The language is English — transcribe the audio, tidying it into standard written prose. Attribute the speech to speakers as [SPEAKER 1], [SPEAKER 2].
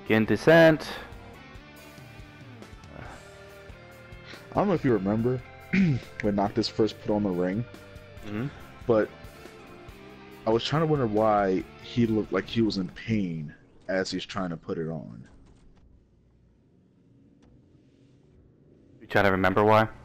[SPEAKER 1] Begin descent.
[SPEAKER 2] I don't know if you remember when Noctis first put on the ring, but I was trying to wonder why he looked like he was in pain as he's trying to put it on.
[SPEAKER 1] You try to remember why?